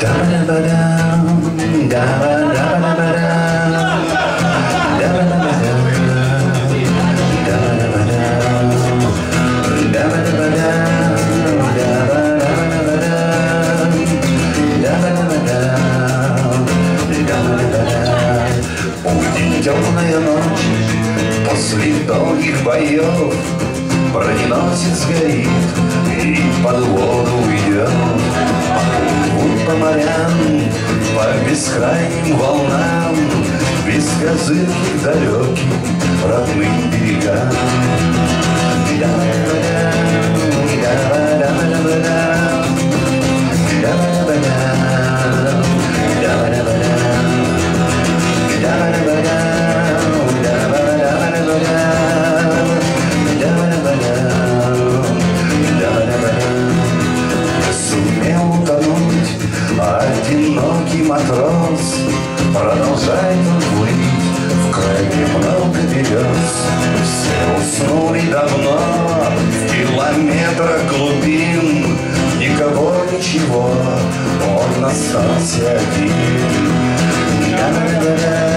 Темная ночь после долгих боев броненосец горит и под воду уйдет. Плывут по морям, по бескрайним волнам, без козырки далеким родным берегам. Одинокий матрос продолжает он плыть, в крайне много берез. Все уснули давно, в километрах глубин, никого, ничего, он остался один.